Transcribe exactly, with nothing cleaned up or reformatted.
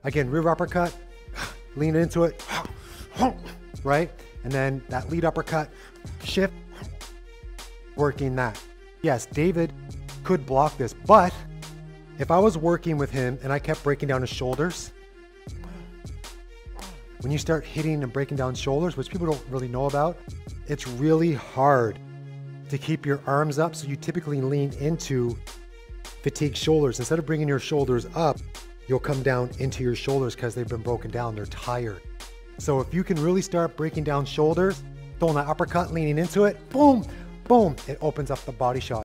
Again, rear uppercut, lean into it, right? And then that lead uppercut, shift, working that. Yes, David could block this, but if I was working with him and I kept breaking down his shoulders, when you start hitting and breaking down shoulders, which people don't really know about, it's really hard to keep your arms up. So you typically lean into fatigued shoulders. Instead of bringing your shoulders up, you'll come down into your shoulders because they've been broken down, they're tired. So if you can really start breaking down shoulders, throwing that uppercut, leaning into it, boom, boom, it opens up the body shot.